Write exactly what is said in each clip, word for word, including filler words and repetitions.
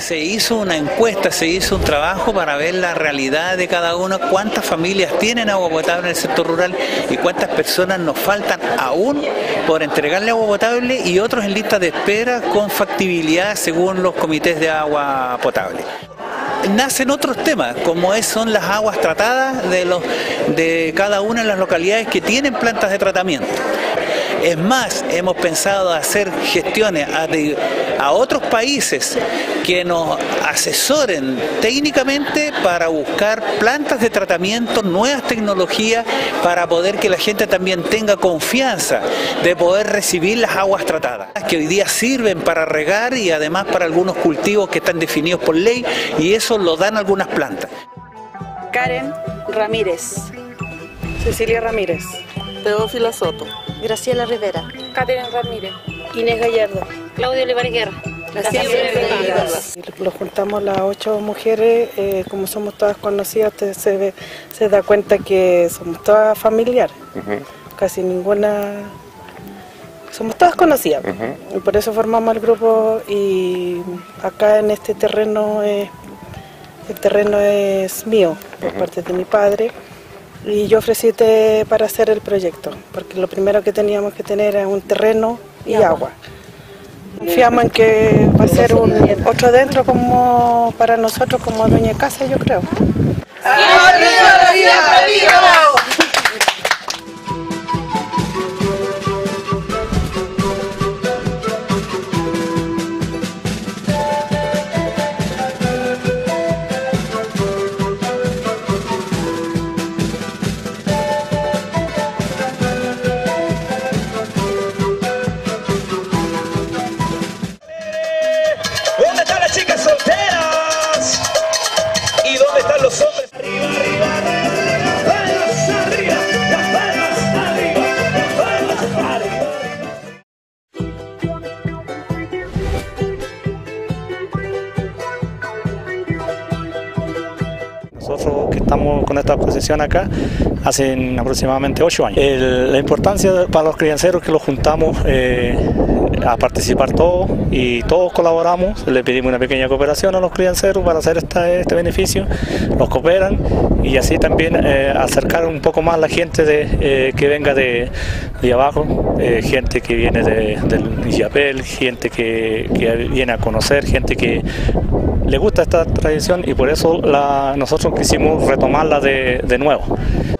Se hizo una encuesta, se hizo un trabajo para ver la realidad de cada uno, cuántas familias tienen agua potable en el sector rural y cuántas personas nos faltan aún por entregarle agua potable y otros en lista de espera con factibilidad según los comités de agua potable. Nacen otros temas, como es, son las aguas tratadas de, los, de cada una de las localidades que tienen plantas de tratamiento. Es más, hemos pensado hacer gestiones a, de, a otros países que nos asesoren técnicamente para buscar plantas de tratamiento, nuevas tecnologías, para poder que la gente también tenga confianza de poder recibir las aguas tratadas, que hoy día sirven para regar y además para algunos cultivos que están definidos por ley, y eso lo dan algunas plantas. Karen Ramírez. Cecilia Ramírez. Teófila Soto. Graciela Rivera. Catherine Ramírez. Inés Gallardo. Claudia Olivares Guerra. Lo juntamos las ocho mujeres, eh, como somos todas conocidas, usted se, ve, se da cuenta que somos todas familiares. Uh-huh. Casi ninguna... Somos todas conocidas. Uh-huh. Y por eso formamos el grupo, y acá en este terreno, es, el terreno es mío, por uh-huh. parte de mi padre. Y yo ofrecí para hacer el proyecto, porque lo primero que teníamos que tener era un terreno y, y agua. agua. Confiamos en que va a ser un otro dentro como para nosotros como dueña de casa, yo creo. ¡Arriba, arriba, arriba! ¿Dónde están las chicas solteras? ¿Y dónde están los hombres? Arriba, arriba, arriba, las palmas arriba, las palmas arriba, las palmas arriba. Nosotros que estamos con esta exposición acá hace aproximadamente ocho años. El, la importancia para los crianceros es que los juntamos eh, a participar todos, y todos colaboramos, le pedimos una pequeña cooperación a los crianceros para hacer esta, este beneficio, los cooperan, y así también eh, acercar un poco más a la gente de, eh, que venga de, de abajo, eh, gente que viene de, del Illapel, gente que, que viene a conocer, gente que le gusta esta tradición, y por eso la, nosotros quisimos retomarla de, de nuevo.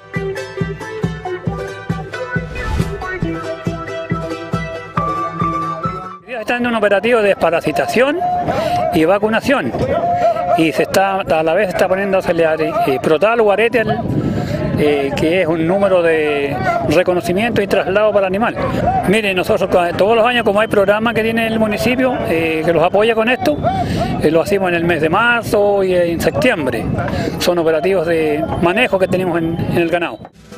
Está en un operativo de desparasitación y vacunación, y se está a la vez está poniendo a acelerar eh, Protal o Aretel, eh, que es un número de reconocimiento y traslado para el animal. Miren, nosotros todos los años, como hay programas que tiene el municipio eh, que los apoya con esto, eh, lo hacemos en el mes de marzo y en septiembre. Son operativos de manejo que tenemos en, en el ganado.